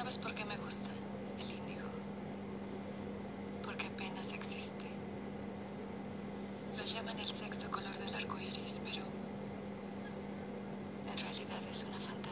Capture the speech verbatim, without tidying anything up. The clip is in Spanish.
¿Sabes por qué me gusta el índigo? Porque apenas existe. Lo llaman el sexto color del arco iris, pero en realidad es una fantasía.